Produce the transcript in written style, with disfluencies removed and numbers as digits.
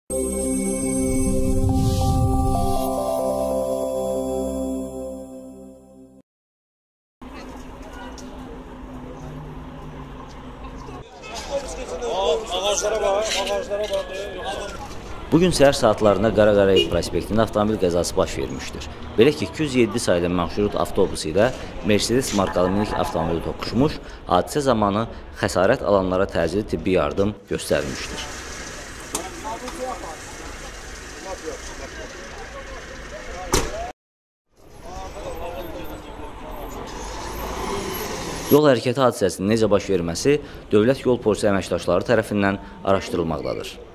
Ağaclara bax, ağaclara bax. Bugün səhər saatlarında Qara-Qarayev prospektində avtomobil qəzası baş vermişdir. Belə ki, 207 sayılı marşrut avtobusu ilə Mercedes markalı minik avtomobili toqquşmuş, hadisə zamanı xəsarət alanlara təcili tibbi yardım göstərilmişdir. Yol hərəkəti hadisəsinin necə baş verməsi Dövlət Yol Polisi əməkdaşları tərəfindən araşdırılmaqdadır.